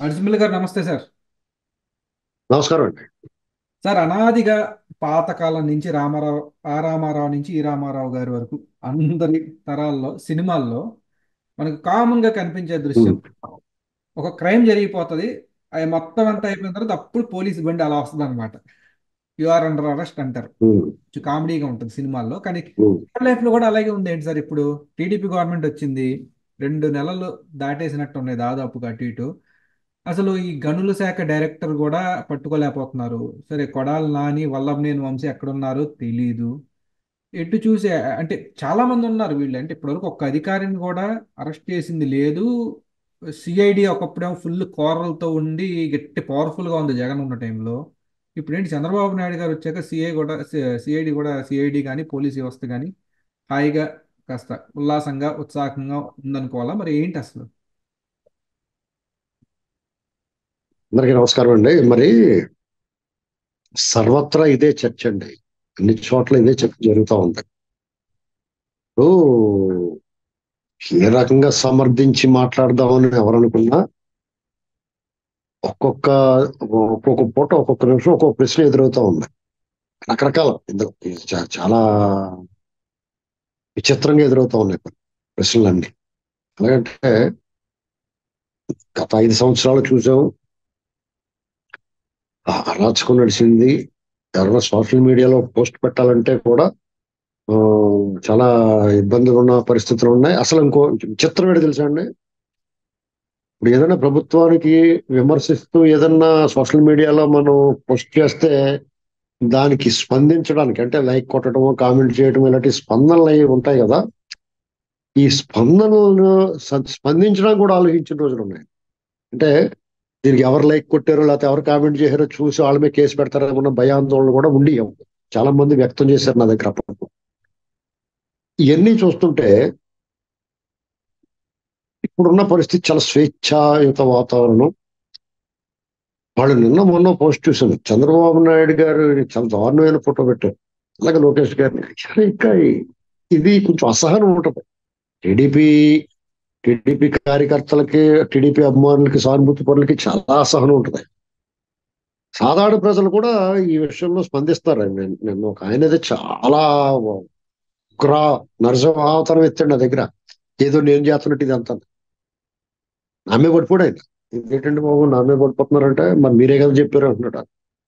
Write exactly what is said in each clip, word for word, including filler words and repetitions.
నరసింహులు గారు నమస్తే సార్. నమస్కారం అండి. సార్ అనాదిగా పాతకాలం నుంచి రామారావు ఆ రామారావు నుంచి ఈ రామారావు గారి వరకు అందరి తరాల్లో సినిమాల్లో మనకు కామన్ గా కనిపించే దృశ్యం ఉమ్, ఒక క్రైమ్ జరిగిపోతుంది. అది మొత్తం అంతా అయిపోయిన తర్వాత అప్పుడు పోలీస్ బండి అలా వస్తుంది అనమాట. యు ఆర్ అండర్ అరెస్ట్ అంటారు. ఉమ్, కొంచెం కామెడీగా ఉంటుంది సినిమాల్లో, కానీ ఉమ్. రియల్ లైఫ్ లో కూడా అలాగే ఉంది ఏంటి సార్? ఇప్పుడు టీడీపీ గవర్నమెంట్ వచ్చింది, రెండు నెలలు దాటేసినట్టు ఉన్నాయి దాదాపుగా అటు ఇటు. అసలు ఈ గనుల శాఖ డైరెక్టర్ కూడా పట్టుకోలేకపోతున్నారు. సరే, కొడాలి నాని వల్లభనేని వంశీ ఎక్కడున్నారో తెలీదు. ఎటు చూసే అంటే చాలా మంది ఉన్నారు వీళ్ళు, అంటే ఇప్పటివరకు ఒక్క అధికారిని కూడా అరెస్ట్ చేసింది లేదు. సిఐడి ఒకప్పుడేమో ఫుల్ కోరలతో ఉండి గట్టి పవర్ఫుల్ గా ఉంది జగన్ ఉన్న టైంలో. ఇప్పుడు ఏంటి చంద్రబాబు నాయుడు గారు వచ్చాక సిఐ కూడా సిఐడి కూడా సిఐడి కానీ పోలీస్ వ్యవస్థ కానీ హాయిగా కాస్త ఉల్లాసంగా ఉత్సాహంగా ఉందనుకోవాలా? మరి ఏంటి అసలు? అందరికీ నమస్కారం అండి. మరి సర్వత్రా ఇదే చర్చ అండి. అన్ని చోట్ల ఇదే చర్చ జరుగుతూ ఉంది. ఓ, ఏ రకంగా సమర్థించి మాట్లాడదామని ఎవరనుకున్నా ఒక్కొక్క ఒక్కొక్క పూట ఒక్కొక్క నిమిషం ఒక్కొక్క ప్రశ్న ఎదురవుతా ఉంది. రకరకాల ఇందులో ఇది చా- చాలా విచిత్రంగా ఎదురవుతా ఉన్నాయి ప్రశ్నలన్నీ. ఎలాగంటే గత ఐదు సంవత్సరాలు చూసాం, ఆ అరాచకం నడిచింది. ఎవరైనా సోషల్ మీడియాలో పోస్ట్ పెట్టాలంటే కూడా ఆ, చాలా ఇబ్బందులు ఉన్న పరిస్థితులు ఉన్నాయి. అసలు ఇంకో చిత్రం ఏంటి తెలుసా అండి? ఇప్పుడు ఏదైనా ప్రభుత్వానికి విమర్శిస్తూ ఏదన్నా సోషల్ మీడియాలో మనం పోస్ట్ చేస్తే దానికి స్పందించడానికి, అంటే లైక్ కొట్టడం, కామెంట్ చేయడం, ఇలాంటి స్పందనలు అవి ఉంటాయి కదా. ఈ స్పందనలను స- స్పందించడానికి కూడా ఆలోచించిన రోజులు ఉన్నాయి. అంటే దీనికి ఎవరు లైక్ కొట్టారో లేకపోతే ఎవరు కామెంట్ చేశారో చూసి వాళ్ళ మీద కేసు పెడతారన్న భయాందోళన కూడా ఉండి చాలా మంది వ్యక్తం చేశారు నా దగ్గర అప్పట్లో. ఇవన్నీ చూస్తుంటే ఇప్పుడున్న పరిస్థితి చాలా స్వేచ్ఛాయుత వాతావరణం. వాళ్ళు నిన్న మొన్న పోస్ట్ చూశాను, చంద్రబాబు నాయుడు గారు చాలా దారుణమైన ఫోటో పెట్టారు, అలాగే లోకేష్ గారిని. కానీ ఇంకా ఇది కొంచెం అసహనం ఉంటుంది. టీడీపీ టీడీపీ కార్యకర్తలకి, టీడీపీ అభిమానులకి, సానుభూతి పరులకి చాలా అసహనం ఉంటుంది. సాధారణ ప్రజలు కూడా ఈ విషయంలో స్పందిస్తారు. నేను నేను ఒక ఆయన అయితే చాలా ఉగ్ర నరసింహావతారం ఎత్తాడు నా దగ్గర. ఏదో నేను చేస్తున్నట్టు ఇది అంతా నా మీద పడిపోయాడు ఆయన. ఏంటంటే బాబు నా మీద పడిపోతున్నారంటే మరి మీరే కదా చెప్పారు అంటున్నాడు.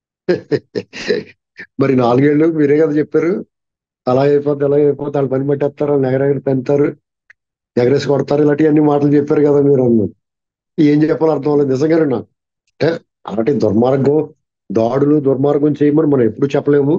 మరి నాలుగేళ్ళు మీరే కదా చెప్పారు, అలా అయిపోద్ది అలా అయిపోద్ది, వాళ్ళు పని పెట్టేస్తారు, వాళ్ళు ఎగరెగరి పెంతారు, ఎగరేసి కొడతారు, ఇలాంటివన్నీ మాటలు చెప్పారు కదా మీరు అన్నారు. ఏం చెప్పాలో అర్థం అవ్వలేదు నిజంగానే నాకు. అంటే అలాంటి దుర్మార్గం, దాడులు దుర్మార్గం చేయమని మనం ఎప్పుడు చెప్పలేము.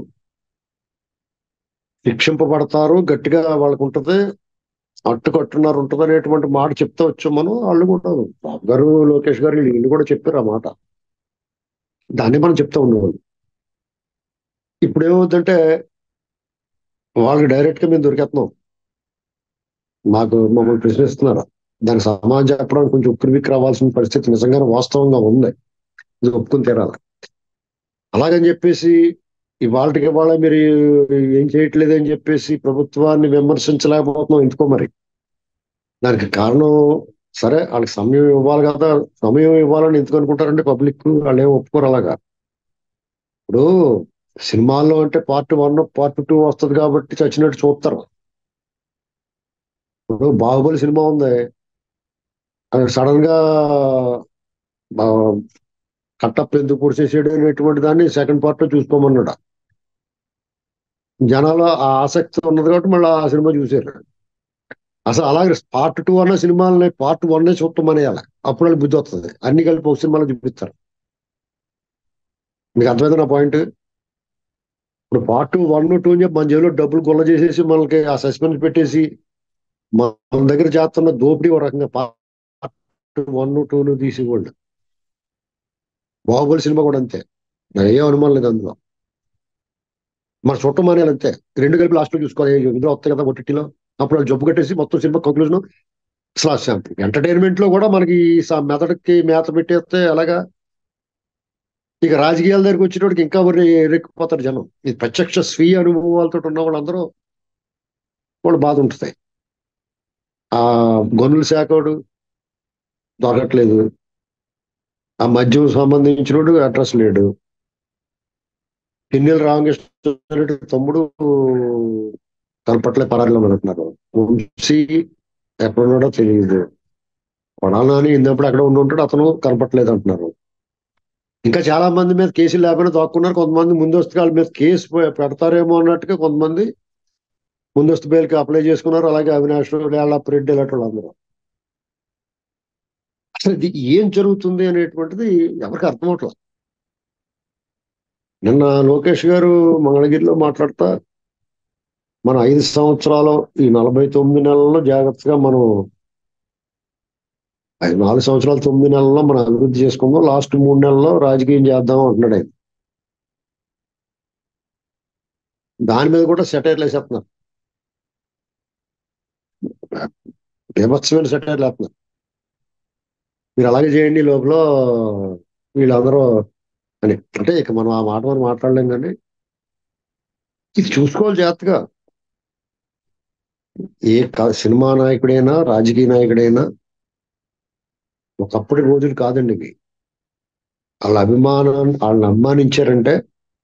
శిక్షింపబడతారు, గట్టిగా వాళ్ళకు ఉంటది, అట్టుకట్టున్నారు ఉంటది అనేటువంటి మాట చెప్తా వచ్చాం మనం. వాళ్ళు కూడా బాబు గారు, లోకేష్ గారు వీళ్ళు కూడా చెప్పారు ఆ మాట. దాన్ని మనం చెప్తా ఉండేవాళ్ళు. ఇప్పుడు ఏమవుతుందంటే వాళ్ళకి డైరెక్ట్ గా మేము దొరికేస్తున్నాం. మాకు మమ్మల్ని ప్రశ్నిస్తున్నారు. దానికి సమాధానం చెప్పడానికి కొంచెం ఉక్కిరిబిక్కి రావాల్సిన పరిస్థితి నిజంగానే వాస్తవంగా ఉంది. ఇది ఒప్పుకుని తీరాలి. అలాగని చెప్పేసి ఇవాళకి ఇవాళ మీరు ఏం చేయట్లేదు అని చెప్పేసి ప్రభుత్వాన్ని విమర్శించలేకపోతున్నాం ఎందుకో మరి. దానికి కారణం, సరే వాళ్ళకి సమయం ఇవ్వాలి కదా. సమయం ఇవ్వాలని ఎందుకు అనుకుంటారంటే పబ్లిక్ వాళ్ళు ఏం ఒప్పుకోరు అలాగా. ఇప్పుడు సినిమాల్లో అంటే పార్ట్ వన్ పార్ట్ టూ వస్తుంది కాబట్టి చచ్చినట్టు చూస్తారు. ఇప్పుడు బాహుబలి సినిమా ఉంది, అది సడన్ గా కట్టప్ ఎందుకు పొడిచేసాడు అనేటువంటి దాన్ని సెకండ్ పార్ట్ లో చూసుకోమన్నాడు. జనాలు ఆ ఆసక్తి ఉన్నది కాబట్టి మళ్ళీ ఆ సినిమా చూసారు. అసలు అలాగే పార్ట్ టూ అన్న సినిమాలని పార్ట్ వన్ చూడటం అనేయాలి. అప్పుడు వాళ్ళకి బుద్ధి వస్తుంది. అన్ని కలిపి ఒక సినిమాలో చూపిస్తారు. మీకు అర్థమైంది నా పాయింట్? ఇప్పుడు పార్ట్ వన్ టూ అని చెప్పి మన జేబులో డబ్బులు గొల్ల చేసేసి మనకి ఆ సస్పెన్స్ పెట్టేసి మన దగ్గర చేస్తున్న దోపిడీ ఒక రకంగా పార్ట్ వన్ టూను తీసేవాళ్ళు. బాహుబలి సినిమా కూడా అంతే. నాకు ఏ అనుమానం లేదు అందులో. మన చుట్టం అనేయాలి అంతే. రెండు కలిపి లాస్ట్ లో చూసుకోవాలి, ఇందులో వస్తాయి కదా ఓటీటీలో. అప్పుడు వాళ్ళు జబ్బు కట్టేసి మొత్తం సినిమా కంక్లూజన్. అసలు ఎంటర్టైన్మెంట్ లో కూడా మనకి స- మెదడుకి మేత పెట్టేస్తే అలాగా. ఇక రాజకీయాల దగ్గరికి వచ్చేటోడికి ఇంకా మరి ఎరెక్కిపోతారు జనం. ఇది ప్రత్యక్ష స్వీయ అనుభవాలతో ఉన్న వాళ్ళందరూ వాళ్ళు బాధ ఉంటుంది. ఆ గనుల శాఖడు దొరకట్లేదు, ఆ మద్యం సంబంధించినోడు అడ్రస్ లేడు. పిన్నెల రామకృష్ణ తమ్ముడు కనపట్లే, పరారిలో అంటున్నారు. వంశీ ఎక్కడున్నాడో తెలియదు. కొడాలి నాని ఇందప్పుడు అక్కడ ఉండి ఉంటాడు, అతను కనపట్లేదు అంటున్నారు. ఇంకా చాలా మంది మీద కేసులు లేకపోయినా దాక్కున్నారు. కొంతమంది ముందస్తు వాళ్ళ మీద కేసు పె- పెడతారేమో అన్నట్టుగా కొంతమంది ముందస్తు బెయిల్కి అప్లై చేసుకున్నారు. అలాగే అవినాష్, లేళ్లప్పిరెడ్డి ఇలాంటి వాళ్ళందరూ. అసలు ఇది ఏం జరుగుతుంది అనేటువంటిది ఎవరికి అర్థం అవట్లేదు. నిన్న లోకేష్ గారు మంగళగిరిలో మాట్లాడుతా, మన ఐదు సంవత్సరాలు ఈ నలభై తొమ్మిది నెలల్లో జాగ్రత్తగా మనం ఐదు నాలుగు సంవత్సరాలు తొమ్మిది నెలల్లో మనం అభివృద్ధి చేసుకుందాం, లాస్ట్ మూడు నెలల్లో రాజకీయం చేద్దాం అంటున్నాడు ఆయన. దాని మీద కూడా సెటైర్లు వేసేస్తున్నారు, బీభత్సమైన సెటైర్లు వేస్తున్నారు. మీరు అలాగే చేయండి లోపల వీళ్ళందరూ అని. అంటే ఇక మనం ఆ మాట మనం మాట్లాడలేం, కానీ ఇది చూసుకోవాలి జాగ్రత్తగా. ఏ క- సినిమా నాయకుడైనా రాజకీయ నాయకుడైనా ఒకప్పటి రోజులు కాదండి ఇవి. వాళ్ళ అభిమానం, వాళ్ళని అభిమానించారంటే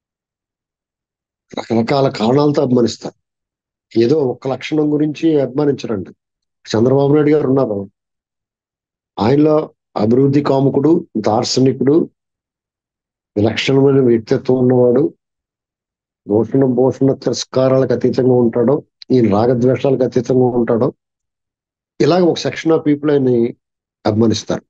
రకరకాల కారణాలతో అభిమానిస్తారు. ఏదో ఒక్క లక్షణం గురించి అభిమానించరండి. చంద్రబాబు నాయుడు గారు ఉన్నారు, ఆయనలో అభివృద్ధి కాముకుడు, దార్శనికుడు, విలక్షణమైన వ్యక్తిత్వం ఉన్నవాడు, భూషణ భూషణ తిరస్కారాలకు అతీతంగా ఉంటాడు, ఈయన రాగద్వేషాలకు అతీతంగా ఉంటాడు. ఇలాగ ఒక సెక్షన్ ఆఫ్ పీపుల్ ఆయన్ని అభిమానిస్తారు.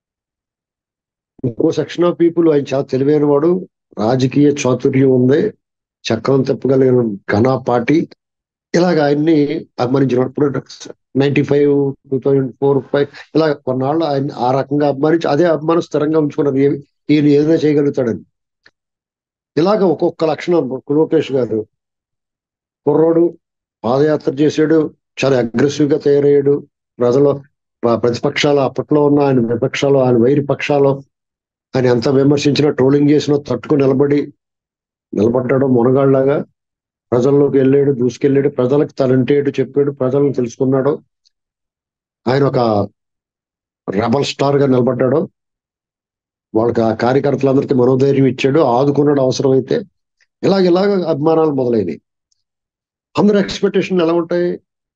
ఇంకో సెక్షన్ ఆఫ్ పీపుల్ ఆయన చాలా తెలివైన వాడు, రాజకీయ చాతుర్యం ఉంది, చక్రం తిప్పగలిగిన ఘనా పార్టీ, ఇలాగ ఆయన్ని అభిమానించిన. ఇప్పుడు ninety five two thousand four five ఇలా కొన్నాళ్ళు ఆయన ఆ రకంగా అభిమానించి అదే అభిమానం స్థిరంగా ఉంచుకున్నారు. ఏ- ఈయన ఏదైనా చేయగలుగుతాడని. ఇలాగ ఒక్కొక్క లక్షణం. లోకేష్ గారు కుర్రోడు, పాదయాత్ర చేశాడు, చాలా అగ్రెసివ్ గా తయారయ్యాడు. ప్రజలు ప్ర- ప్రతిపక్షాలు, అప్పట్లో ఉన్న ఆయన విపక్షాలు, ఆయన వైరి పక్షాలు ఆయన ఎంత విమర్శించినా, ట్రోలింగ్ చేసినా తట్టుకుని నిలబడి నిలబడ్డాడు మునగాళ్ళలాగా. ప్రజల్లోకి వెళ్ళాడు, దూసుకెళ్ళాడు, ప్రజలకు తనంటేడు చెప్పాడు, ప్రజలను తెలుసుకున్నాడు. ఆయన ఒక రెబల్ స్టార్ గా నిలబడ్డాడు. వాళ్ళకి ఆ కార్యకర్తలందరికీ మనోధైర్యం ఇచ్చాడు, ఆదుకున్నాడు అవసరమైతే. ఇలాగ ఇలాగ అభిమానాలు మొదలైనవి. అందరు ఎక్స్పెక్టేషన్లు ఎలా ఉంటాయి?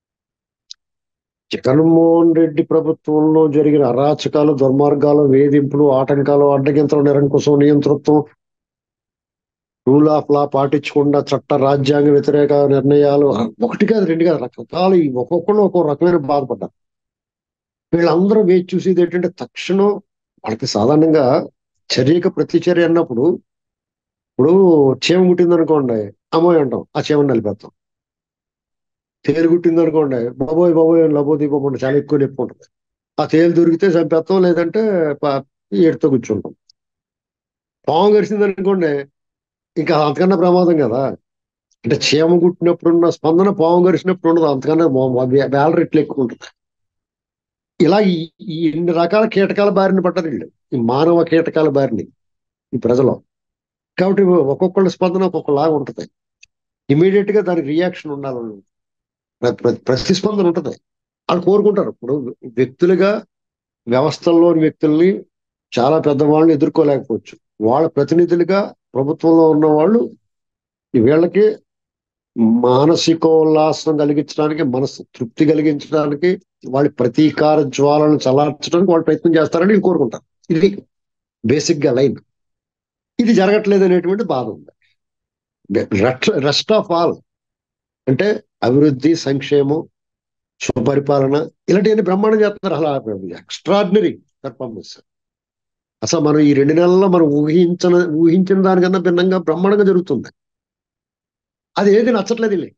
జగన్మోహన్ రెడ్డి ప్రభుత్వంలో జరిగిన అరాచకాలు, దుర్మార్గాలు, వేధింపులు, ఆటంకాలు, అడ్డగింతలు, నిరంకుశం, నియంతృత్వం, రూల్ ఆఫ్ లా పాటించకుండా చట్ట రాజ్యాంగ వ్యతిరేక నిర్ణయాలు, ఒకటి కాదు రెండు కాదు, రకరకాలు. ఈ ఒక్కొక్కళ్ళు ఒక్కో రకమైన బాధపడ్డారు. వీళ్ళందరూ వేచి చూసేది ఏంటంటే తక్షణం వాళ్ళకి సాధారణంగా చర్యకు ప్రతి చర్య అన్నప్పుడు, ఇప్పుడు చీమ కుట్టింది అనుకోండి, అమ్మాయి అంటాం, ఆ చీమని నలిపేస్తాం. తేలు కుట్టింది అనుకోండి, బాబోయ్ బాబోయ్ అని లబో దిగకుండా చాలా ఎక్కువ నొప్పి ఉంటుంది. ఆ తేలు దొరికితే చంపేస్తాం, లేదంటే ప- ఏడుతో కూర్చుంటాం. పాము కరిచింది అనుకోండి, ఇంకా అంతకన్నా ప్రమాదం కదా. అంటే చీమ కుట్టినప్పుడు ఉన్న స్పందన పాము కరిచినప్పుడు ఉండదు, అంతకన్నా మో- వే- వేల రెట్లు ఎక్కువ ఉంటుంది. ఇలా ఈ ఈ ఇన్ని రకాల కీటకాల బారిన పడ్డారు వీళ్ళు, ఈ మానవ కీటకాల బారిని, ఈ ప్రజలు. కాబట్టి ఒక్కొక్కళ్ళ స్పందన ఒక్కొక్కలాగా ఉంటుంది. ఇమీడియట్ గా దానికి రియాక్షన్ ఉండాలని, ప్ర- ప్ర- ప్రతిస్పందన ఉంటుంది. వాళ్ళు కోరుకుంటారు. ఇప్పుడు వ్యక్తులుగా వ్యవస్థల్లోని వ్యక్తుల్ని, చాలా పెద్దవాళ్ళని ఎదుర్కోలేకపోవచ్చు. వాళ్ళ ప్రతినిధులుగా ప్రభుత్వంలో ఉన్న వాళ్ళు వీళ్ళకి మానసికోల్లాసం కలిగించడానికి, మనసు తృప్తి కలిగించడానికి, వాళ్ళ ప్రతీకార జ్వాలను చల్లార్చడానికి వాళ్ళు ప్రయత్నం చేస్తారని వీళ్ళు కోరుకుంటారు. ఇది బేసిక్ గా లైన్. ఇది జరగట్లేదు అనేటువంటి బాధ ఉంది. రెస్ట్ ఆఫ్ ఆల్ అంటే అభివృద్ధి, సంక్షేమం, సుపరిపాలన, ఇలాంటివన్నీ బ్రహ్మాండం చేస్తున్నారు. అలా ఎక్స్ట్రాడినరీ పెర్ఫార్మెన్స్. అసలు మనం ఈ రెండు నెలల్లో మనం ఊహించిన ఊహించిన దానికన్నా భిన్నంగా బ్రహ్మాండంగా జరుగుతుంది. అది ఏది నచ్చట్లేదు వీళ్ళకి.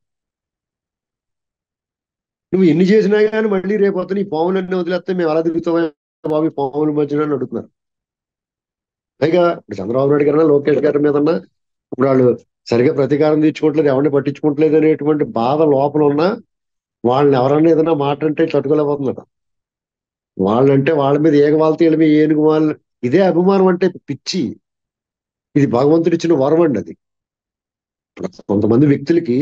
నువ్వు ఎన్ని చేసినా కానీ మళ్ళీ రేపు వద్ద నీ పాములన్నీ వదిలేస్తే మేము అలా తిరుగుతామా బాబు, ఈ పాముల మధ్యన అని అడుగుతున్నారు. పైగా ఇప్పుడు చంద్రబాబు నాయుడు గారన్నా, లోకేష్ గారి మీదన్నా ఇప్పుడు వాళ్ళు సరిగా ప్రతీకారం తీర్చుకోవట్లేదు, ఎవరిని పట్టించుకోవట్లేదు అనేటువంటి బాధ లోపల ఉన్నా, వాళ్ళని ఎవరన్నా ఏదైనా మాట అంటే తట్టుకోలేకపోతున్నారు. వాళ్ళంటే వాళ్ళ మీద ఏగవాళ్ళతో వీళ్ళ మీద ఏనుగు వాళ్ళు. ఇదే అభిమానం అంటే పిచ్చి. ఇది భగవంతుడు ఇచ్చిన వరం అండి అది. కొంతమంది వ్యక్తులకి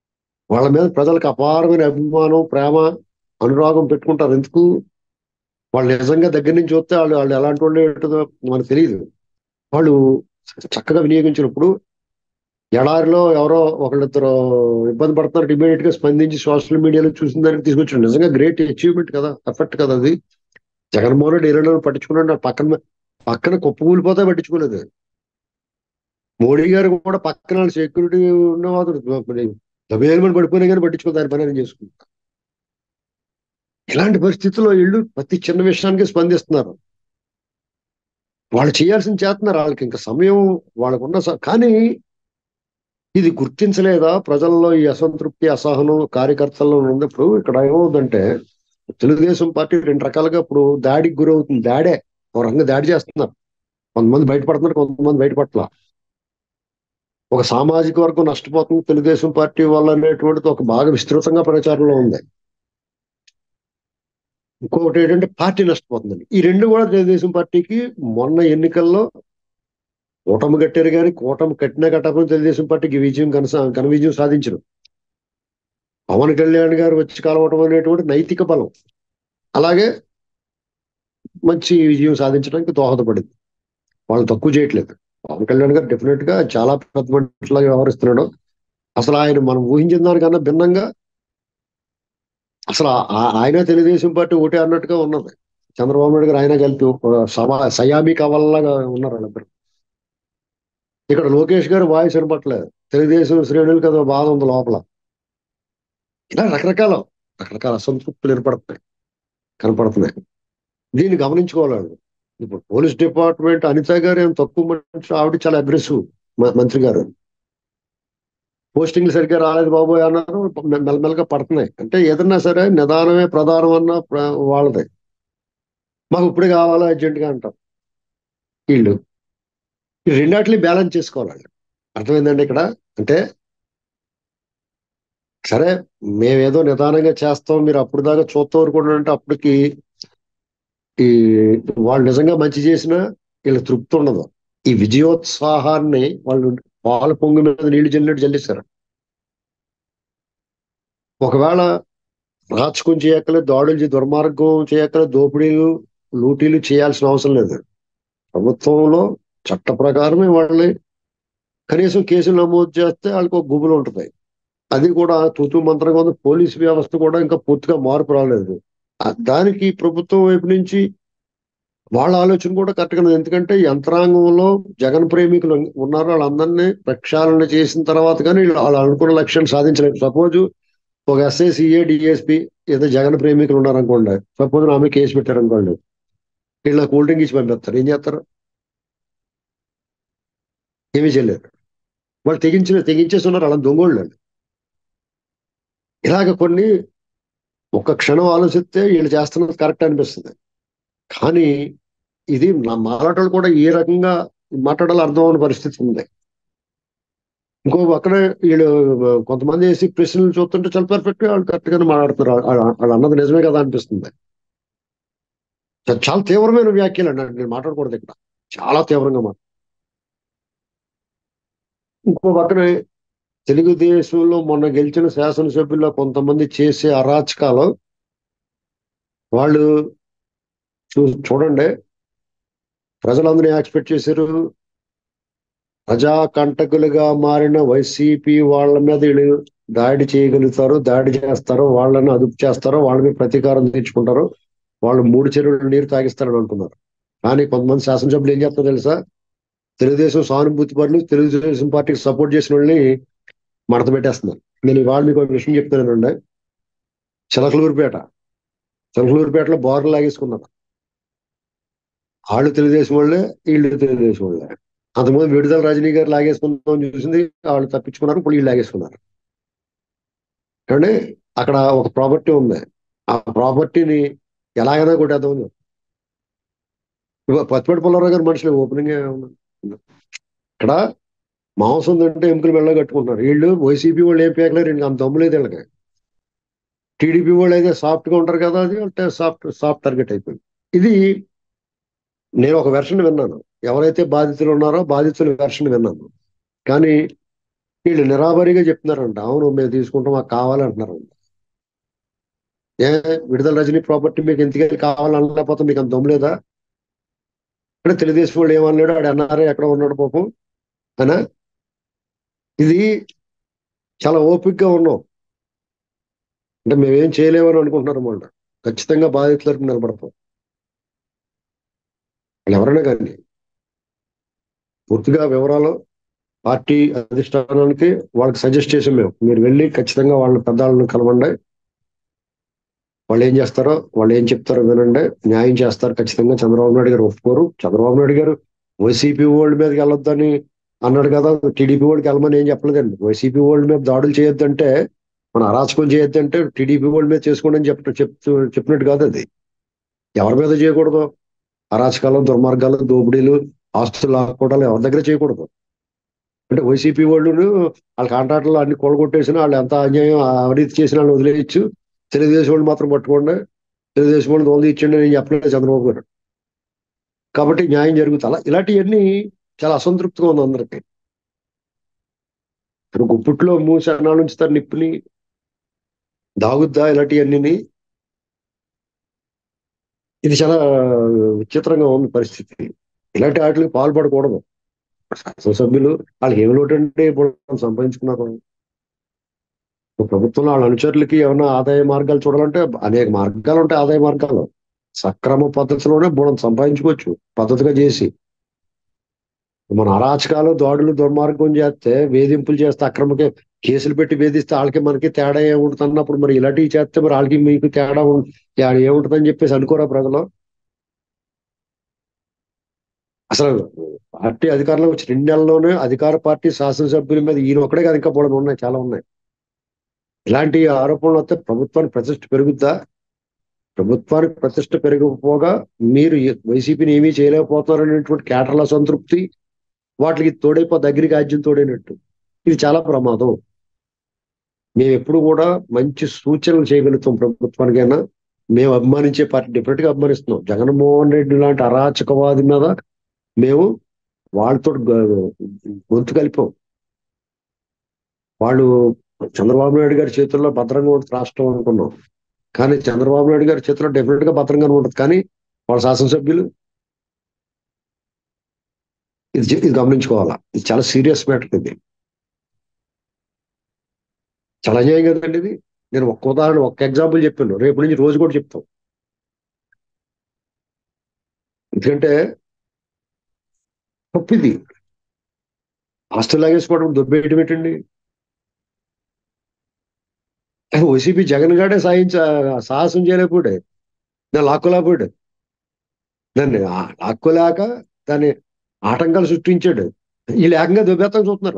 వాళ్ళ మీద ప్రజలకు అపారమైన అభిమానం, ప్రేమ, అనురాగం పెట్టుకుంటారు. ఎందుకు? వాళ్ళు నిజంగా దగ్గర నుంచి చూస్తే వాళ్ళు వాళ్ళు ఎలాంటి వాళ్ళు ఏంటో మనకు తెలియదు. వాళ్ళు చక్కగా వినియోగించినప్పుడు ఎడారిలో ఎవరో ఒకళ్ళిద్దరు ఇబ్బంది పడుతున్నారు, ఇమీడియట్ గా స్పందించి సోషల్ మీడియాలో చూసిన దానికి తీసుకొచ్చాడు. నిజంగా గ్రేట్ అచీవ్మెంట్ కదా, ఎఫర్ట్ కదా అది. జగన్మోహన్ రెడ్డి ఏరియాలో పట్టించుకున్నాడు, పక్కన పక్కన కుప్పకూలిపోతే పట్టించుకోలేదు. మోడీ గారు కూడా పక్కన సెక్యూరిటీ ఉన్నవాడు దబేలమని పడిపోయినా కానీ పట్టించుకో, దాని పని ఆయన చేసుకుంటారు. ఇలాంటి పరిస్థితుల్లో వీళ్ళు ప్రతి చిన్న విషయానికి స్పందిస్తున్నారు. వాళ్ళు చేయాల్సింది చేస్తున్నారు, వాళ్ళకి ఇంకా సమయం వాళ్ళకున్న స- కానీ ఇది గుర్తించలేదా ప్రజల్లో ఈ అసంతృప్తి అసహనం కార్యకర్తల్లో ఉన్నప్పుడు ఇక్కడ ఏమవుతుందంటే తెలుగుదేశం పార్టీ రెండు రకాలుగా ఇప్పుడు దాడికి గురవుతుంది. దాడే ఒక రకంగా దాడి చేస్తున్నారు. కొంతమంది బయటపడుతున్నారు, కొంతమంది బయటపడట్లా. ఒక సామాజిక వర్గం నష్టపోతుంది తెలుగుదేశం పార్టీ వల్ల అనేటువంటిది ఒక బాగా విస్తృతంగా ప్రచారంలో ఉంది. ఇంకొకటి ఏంటంటే పార్టీ నష్టపోతుందండి. ఈ రెండు కూడా తెలుగుదేశం పార్టీకి మొన్న ఎన్నికల్లో కూటమి కట్టారు, కానీ కూటమి కట్టినా కట్టకపోయినా తెలుగుదేశం పార్టీకి విజయం ఘన ఘన విజయం సాధించరు. పవన్ కళ్యాణ్ గారు వచ్చి కలవటం అనేటువంటి నైతిక బలం అలాగే మంచి విజయం సాధించడానికి దోహదపడింది. వాళ్ళు తక్కువ చేయట్లేదు. పవన్ కళ్యాణ్ గారు డెఫినెట్ గా చాలా పెద్ద మనిషిలాగా వ్యవహరిస్తున్నాడు. అసలు ఆయన మనం ఊహించిన దానికన్నా భిన్నంగా అసలు ఆ- ఆయన తెలుగుదేశం పార్టీ ఒకటే అన్నట్టుగా ఉన్నది. చంద్రబాబు నాయుడు గారు ఆయన కలిపి ఒక సమా సయామి కవలలాగా ఉన్నారు వాళ్ళిద్దరు. ఇక్కడ లోకేష్ గారు వాయిస్ వినపట్లేదు. తెలుగుదేశం శ్రేణులు కదా బాధ ఉంది లోపల. ఇలా రకరకాల రకరకాల అసంతృప్తులు ఏర్పడుతున్నాయి, కనపడుతున్నాయి. దీన్ని గమనించుకోవాలి వాళ్ళు. ఇప్పుడు పోలీస్ డిపార్ట్మెంట్ అనిత గారు ఏం తక్కువ మనిషి, ఆవిడ చాలా అగ్రెసివ్ మంత్రి గారు. పోస్టింగ్లు సరిగ్గా రాలేదు బాబోయ్ అన్నారు, మె- మెల్లమెల్లగా పడుతున్నాయి. అంటే ఏదన్నా సరే నిదానమే ప్రధానం అన్న ప్ర- వాళ్ళదే. మాకు ఇప్పుడే కావాలా అర్జెంట్ గా అంటారు వీళ్ళు. ఈ రెండాటిని బ్యాలెన్స్ చేసుకోవాలి. అర్థమైందండి ఇక్కడ. అంటే సరే మేమేదో నిదానంగా చేస్తాం, మీరు అప్పుడు దాకా చూస్తూ ఊరుకోండి అంటే అప్పటికి ఈ వాళ్ళు నిజంగా మంచి చేసినా వీళ్ళ తృప్తి ఉండదు. ఈ విజయోత్సాహాన్ని వాళ్ళు పాల పొంగు మీద నీళ్లు జల్లినట్టు జల్లిస్తారు. ఒకవేళ రాచకం చేయక్కలేదు, దాడులు చే- దుర్మార్గం చేయక్కలేదు, దోపిడీలు లూటీలు చేయాల్సిన అవసరం లేదు. ప్రభుత్వంలో చట్ట ప్రకారమే వాళ్ళని కనీసం కేసులు నమోదు చేస్తే వాళ్ళకి ఒక గుబులు ఉంటుంది. అది కూడా తూతూ మంత్రంగా ఉంది. పోలీసు వ్యవస్థ కూడా ఇంకా పూర్తిగా మార్పు రాలేదు. ఆ దానికి ప్రభుత్వం వైపు నుంచి వాళ్ళ ఆలోచన కూడా కరెక్ట్గా ఉంది. ఎందుకంటే యంత్రాంగంలో జగన్ ప్రేమికులు ఉన్నారు, వాళ్ళందరినీ ప్రక్షాళన చేసిన తర్వాత కానీ వీళ్ళు వాళ్ళు అనుకున్న లక్ష్యాలు సాధించలేదు. సపోజ్ ఒక ఎస్ఐ సిఏ డిఎస్పి ఏదో జగన్ ప్రేమికులు ఉన్నారనుకోండి, సపోజ్ ఆమె కేసు పెట్టారనుకోండి, వీళ్ళ కూల్ డ్రింక్ ఇచ్చి పంపిస్తారు. ఏం చేస్తారు? ఏమీ చేయలేరు. వాళ్ళు తెగించిన తెగించేస్తున్నారు, వాళ్ళ దొంగోళ్ళు వాళ్ళు. ఇలాగ కొన్ని ఒక్క క్షణం ఆలోచిస్తే వీళ్ళు చేస్తున్నది కరెక్ట్ అనిపిస్తుంది. కానీ ఇది నా మాట్లాడలు కూడా ఏ రకంగా మాట్లాడాలో అర్థం అవని పరిస్థితి ఉంది. ఇంకో పక్కన వీళ్ళు కొంతమంది వేసి ప్రశ్నలు చూస్తుంటే చాలా పర్ఫెక్ట్ గా వాళ్ళు కరెక్ట్ గానే మాట్లాడుతున్నారు. వాళ్ళ వాళ్ళు అన్నది నిజమే కదా అనిపిస్తుంది. చా- చాలా తీవ్రమైన వ్యాఖ్యలు అండి, నేను మాట్లాడకూడదు ఇక్కడ. చాలా తీవ్రంగా మాట. ఇంకో పక్కన తెలుగుదేశంలో మొన్న గెలిచిన శాసనసభ్యుల్లో కొంతమంది చేసే అరాచకాలు వాళ్ళు చూ చూడండి. ప్రజలందరూ ఎక్స్పెక్ట్ చేశారు. ప్రజా కంటకులుగా మారిన వైసీపీ వాళ్ళ మీద వీళ్ళు దాడి చేయగలుగుతారు, దాడి చేస్తారు, వాళ్ళని అదుపు చేస్తారు, వాళ్ళ మీద ప్రతీకారం తీర్చుకుంటారు, వాళ్ళు మూడు చెరువులు నీరు తాగిస్తారని అనుకున్నారు. కానీ కొంతమంది శాసనసభ్యులు ఏం చేస్తారో తెలుసా? తెలుగుదేశం సానుభూతి పరులు, తెలుగుదేశం పార్టీకి సపోర్ట్ చేసిన వాళ్ళని మడత పెట్టేస్తున్నారు. నేను ఇవాళ మీకు ఒక విషయం చెప్తానండి. చిలకలూరుపేట చిలకలూరుపేటలో బోర్లు లాగేసుకున్నారు. వాళ్ళు తెలుగుదేశం వాళ్ళే, వీళ్ళు తెలుగుదేశం వాళ్ళే. అంతకుముందు విడుదల రజనీ గారు లాగేసుకుందాం చూసింది, వాళ్ళు తప్పించుకున్నారు, ఇప్పుడు వీళ్ళు లాగేసుకున్నారు. కానీ అక్కడ ఒక ప్రాపర్టీ ఉంది, ఆ ప్రాపర్టీని ఎలాగైనా కొట్టేద్దాం. పత్తిపేట పుల్లారావు గారు మనుషులు ఓపెనింగ్ ఇక్కడ మాంసం తింటే ఎముకలు మెల్ల కట్టుకుంటున్నారు. వీళ్ళు వైసీపీ వాళ్ళు ఏం పేకలేరు, ఇంక అంత దమ్ము లేదు వీళ్ళకి. టీడీపీ వాళ్ళు అయితే సాఫ్ట్ గా ఉంటారు కదా, అది అంటే సాఫ్ట్ సాఫ్ట్ టార్గెట్ అయిపోయింది. ఇది నేను ఒక వెర్షన్ విన్నాను. ఎవరైతే బాధితులు ఉన్నారో బాధితుల వెర్షన్ విన్నాను. కానీ వీళ్ళు నిరాబరిగా చెప్తున్నారంట, అవును మేము తీసుకుంటాం, మాకు కావాలంటున్నారంట. ఏ విడుదల రజనీ ప్రాపర్టీ మీకు ఎందుకని కావాలనలేకపోతే మీకు అంత దమ్ము లేదా? అంటే తెలుగుదేశం వాళ్ళు ఏమన్నాడు, ఆడు ఎన్ఆర్ఐ ఎక్కడ ఉన్నాడు పాపం అనా? ఇది చాలా ఓపికగా ఉన్నాం అంటే మేమేం చేయలేమని అనుకుంటున్నారు అన్నమాట. ఖచ్చితంగా బాధితులకు నిలబడతాం. వాళ్ళు ఎవరైనా కానీ పూర్తిగా వివరాలు పార్టీ అధిష్టానానికి వాళ్ళకి సజెస్ట్ చేసాం మేము. మీరు వెళ్ళి ఖచ్చితంగా వాళ్ళ పెద్దవాళ్ళని కలవండి, వాళ్ళు ఏం చేస్తారో వాళ్ళు ఏం చెప్తారో వినండి, న్యాయం చేస్తారు ఖచ్చితంగా. చంద్రబాబు నాయుడు గారు ఒప్పుకోరు. చంద్రబాబు నాయుడు గారు వైసీపీ ఓల్డ్ మీదకి వెళ్ళొద్దని అన్నాడు కదా, టీడీపీ ఓల్డ్కి వెళ్ళమని ఏం చెప్పలేదండి. వైసీపీ ఓల్డ్ మీద దాడులు చేయొద్దంటే, మన అరాచకం చేయొద్దంటే టీడీపీ ఓల్డ్ మీద చేసుకోండి అని చెప్ప చెప్తూ చెప్పినట్టు కాదు అది. ఎవరి మీద చేయకూడదు? అరాచకాలు, దుర్మార్గాలు, దోపిడీలు, ఆస్తులు లాక్కోవడాలు ఎవరి దగ్గర చేయకూడదు. అంటే వైసీపీ వాళ్ళు వాళ్ళ కాంట్రాక్టులు అన్ని కొలగొట్టేసిన వాళ్ళు ఎంత అన్యాయం అవినీతి చేసిన వాళ్ళు వదిలేయచ్చు, తెలుగుదేశం వాళ్ళు మాత్రం పట్టుకోండి, తెలుగుదేశం వాళ్ళు దోలు ఇచ్చండి అని చెప్పలేదు చంద్రబాబు గారు. కాబట్టి న్యాయం జరుగుతా. అలా ఇలాంటివన్నీ చాలా అసంతృప్తిగా ఉంది అందరికి. ఇప్పుడు గుప్పిట్లో మూసి అన్నాళ్ళు ఉంచుతారు నిప్పుని, దాగుద్దా ఇలాంటివన్నీ? ఇది చాలా విచిత్రంగా ఉంది పరిస్థితి. ఇలాంటి వాటికి పాల్పడకూడదు శాసనసభ్యులు. వాళ్ళకి ఏమి లోటు అంటే ఇప్పుడు సంపాదించుకున్నారు. ప్రభుత్వంలో వాళ్ళ అనుచరులకి ఏమైనా ఆదాయ మార్గాలు చూడాలంటే అనేక మార్గాలు ఉంటాయి. ఆదాయ మార్గాలు సక్రమ పద్ధతిలోనే బోడం సంపాదించుకోవచ్చు పద్ధతిగా చేసి. మన అరాచకాలు, దాడులు, దుర్మార్గం చేస్తే, వేధింపులు చేస్తే, అక్రమకి కేసులు పెట్టి వేధిస్తే వాళ్ళకి మనకి తేడా ఏముంటుంది అన్నప్పుడు మరి ఇలాంటివి చేస్తే మరి వాళ్ళకి మీకు తేడా ఉం- తేడా ఏముంటుందని చెప్పేసి అనుకోరా ప్రజలు? అసలు పార్టీ అధికారంలో వచ్చి రెండు నెలల్లోనే అధికార పార్టీ శాసనసభ్యుల మీద ఈయన ఒక్కడే కాదు, ఇంకా బోడం ఉన్నాయి, చాలా ఉన్నాయి. ఇలాంటి ఆరోపణలు వస్తే ప్రభుత్వానికి ప్రతిష్ట పెరుగుద్దా? ప్రభుత్వానికి ప్రతిష్ట పెరగకపోగా మీరు ఏ- వైసీపీని ఏమీ చేయలేకపోతున్నారు అనేటువంటి కేటర్ల సంతృప్తి, వాటికి తోడైపో దగ్గరికి రాజ్యం తోడైనట్టు. ఇది చాలా ప్రమాదం. మేము ఎప్పుడు కూడా మంచి సూచనలు చేయగలుగుతాం ప్రభుత్వానికైనా. మేము అభిమానించే పార్టీ డెఫినెట్ గా అభిమానిస్తున్నాం. జగన్మోహన్ రెడ్డి లాంటి అరాచకవాది మీద మేము వాళ్ళతో గ- గొంతు కలిపాం. వాళ్ళు చంద్రబాబు నాయుడు గారి చేతుల్లో భద్రంగా ఉంటుంది రాష్ట్రం అనుకున్నాం. కానీ చంద్రబాబు నాయుడు గారి చేతిలో డెఫినెట్ గా భద్రంగానే ఉంటుంది. కానీ వాళ్ళ శాసనసభ్యులు ఇది ఇది గమనించుకోవాలా. ఇది చాలా సీరియస్ మ్యాటర్. ఇది చాలా అన్యాయం కదండి ఇది. నేను ఒక్క ఉదాహరణ, ఒక్క ఎగ్జాంపుల్ చెప్పాను, రేపు నుంచి రోజు కూడా చెప్తాం. ఎందుకంటే తప్పు ఇది. ఆస్తులు లాగేసుకోవడం, దుబ్బేయటం ఏంటండి? వైసీపీ జగన్ గాడే సాయించ సాహసం చేయలేకపోయాడు, దాన్ని లాక్కోలేకపోయాడు. దాన్ని ఆ- లాక్కోలేక దాన్ని ఆటంకాలు సృష్టించాడు. వీళ్ళు ఏకంగా దుబ్బేత్తం చూస్తున్నారు.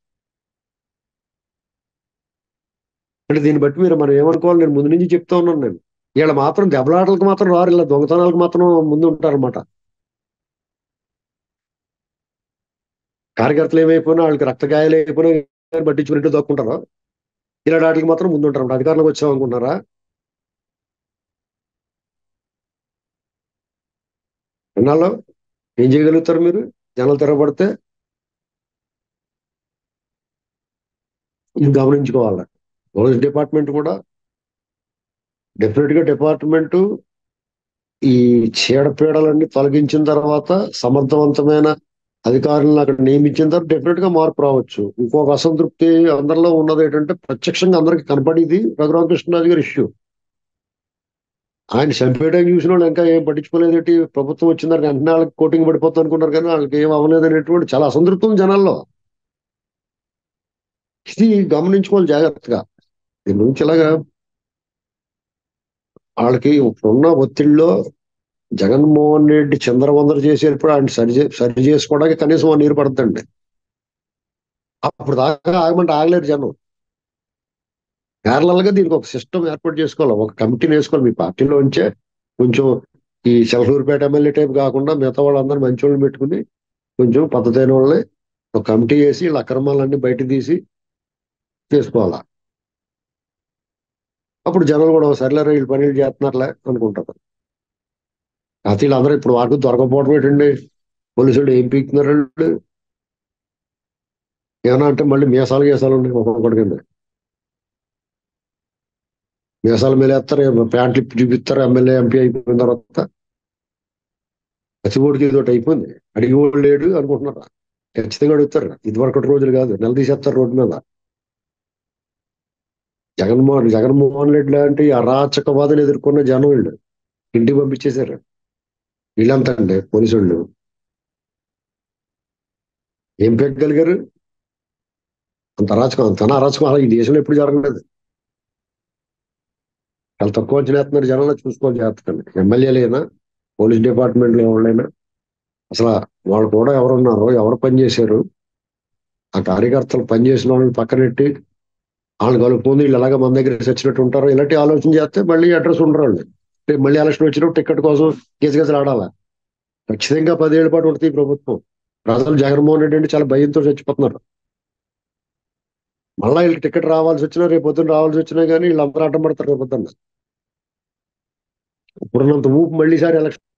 అంటే దీన్ని బట్టి మీరు మనం ఏమనుకోవాలి? నేను ముందు నుంచి చెప్తా ఉన్నాను. నేను వీళ్ళ మాత్రం దెబ్బలాటలకు మాత్రం రారు, ఇలా దొంగతనాలకు మాత్రం ముందు ఉంటారన్నమాట. కార్యకర్తలు ఏమైపోయినా, వాళ్ళకి రక్తగాయాలు అయిపోయినా పట్టించుకున్నట్టు దొక్కుంటారు. ఇలాంటి వాటికి మాత్రం ముందు ఉంటారు. అధికారంలోకి వచ్చాం అనుకుంటున్నారా? ఎన్నాళ్ళు ఏం చేయగలుగుతారు మీరు? జనాలు తిరగబడితే ఇది గమనించుకోవాలి. పోలీస్ డిపార్ట్మెంట్ కూడా డెఫినెట్ గా డిపార్ట్మెంట్ ఈ చీడపీడలన్నీ తొలగించిన తర్వాత, సమర్థవంతమైన అధికారులను అక్కడ నియమించిన తర్వాత డెఫినెట్ గా మార్పు రావచ్చు. ఇంకొక అసంతృప్తి అందరిలో ఉన్నది ఏంటంటే, ప్రత్యక్షంగా అందరికి కనపడేది రఘురామకృష్ణరాజు గారి ఇష్యూ. ఆయన చంపేయడానికి చూసిన వాళ్ళు ఇంకా ఏం పట్టించుకోలేదేంటి? ప్రభుత్వం వచ్చిన తర్వాత వెంటనే వాళ్ళకి కోటింగ్ పడిపోతుంది అనుకున్నారు, కానీ వాళ్ళకి ఏం అవ్వలేదు అనేటువంటి చాలా అసంతృప్తి ఉంది జనాల్లో. ఇది గమనించుకోవాలి జాగ్రత్తగా. దీని గురించి ఇలాగా వాళ్ళకి ఇప్పుడున్న ఒత్తిడిలో జగన్మోహన్ రెడ్డి చంద్రవందర చేసేటప్పుడు ఆయన సరి చే- సరి చేసుకోవడానికి కనీసం వన్ ఇయర్ పడుతుందండి. అప్పుడు దాకా ఆగమంటే ఆగలేరు జనం. ప్యారలల్ గా దీనికి ఒక సిస్టమ్ ఏర్పాటు చేసుకోవాలి, ఒక కమిటీని వేసుకోవాలి మీ పార్టీలో ఉంచే. కొంచెం ఈ చిలకలూరుపేట ఎమ్మెల్యే టైప్ కాకుండా మిగతా వాళ్ళందరూ మంచి వాళ్ళని పెట్టుకుని కొంచెం పద్ధతైన వాళ్ళని ఒక కమిటీ వేసి వీళ్ళ అక్రమాలన్నీ బయట తీసి చేసుకోవాలా. అప్పుడు జనాలు కూడా సర్లేరా వీళ్ళు పనులు చేస్తున్నారులే అనుకుంటారు. కాకపోతే వీళ్ళందరూ ఇప్పుడు వరకు దొరకపోవడం ఏంటండి? పోలీసులు ఏం పీకుతున్నారు వాళ్ళు? ఏమన్నా అంటే మళ్ళీ మీసాలు గీసాలు ఉన్నాయి ఒక్కొక్కటి కింద. మీసాల మీద వేస్తారు, ప్యాంట్లు ఇప్పి చూపిస్తారు. ఎమ్మెల్యే ఎంపీ అయిపోయిన తర్వాత ప్రతి ఓడికి ఇది ఒకటి అయిపోయింది. అడిగి ఓడి లేడు అనుకుంటున్నారా? ఖచ్చితంగా అడుగుతారు. ఇదివరకటి రోజులు కాదు, నిలదీసేస్తారు రోడ్డు మీద. జగన్మోహన్ జగన్మోహన్ రెడ్డి లాంటి అరాచకవాదులు ఎదుర్కొన్న జనం వీళ్ళు ఇంటికి పంపించేశారు. వీళ్ళంతా అండి పోలీసు వాళ్ళు ఏం పెగ్గలిగారు? అంత అరాచకం, అంత అరాచకం అలా ఈ దేశంలో ఎప్పుడు జరగలేదు. చాలా తక్కువ అంచనా వేస్తున్నారు జనంలో, చూసుకోవాలి జాగ్రత్తగా. ఎమ్మెల్యేలైనా పోలీస్ డిపార్ట్మెంట్లో ఎవరైనా అసలు వాళ్ళు కూడా ఎవరున్నారో, ఎవరు పనిచేశారు, ఆ కార్యకర్తలు పనిచేసిన వాళ్ళని పక్కనెట్టి వాళ్ళు కలుపుకొని వీళ్ళు ఎలాగ మన దగ్గర చచ్చినట్టు ఉంటారో ఇలాంటి ఆలోచన చేస్తే మళ్ళీ అడ్రస్ ఉండరు వాళ్ళు. రేపు మళ్ళీ ఎలక్షన్ వచ్చినప్పుడు టికెట్ కోసం గెజగెజలు ఆడాలా. ఖచ్చితంగా పదేళ్ల పాటు ఉంటుంది ఈ ప్రభుత్వం. ప్రజలు జగన్మోహన్ రెడ్డి అంటే చాలా భయంతో చచ్చిపోతున్నారు. మళ్ళా వీళ్ళకి టికెట్ రావాల్సి వచ్చినా, రేపు పొద్దున్న రావాల్సి వచ్చినా కానీ వీళ్ళందరూ అడ్డం పడతారు రేపు పొద్దున్న. ఇప్పుడున్నంత ఊపు మళ్ళీసారి ఎలక్షన్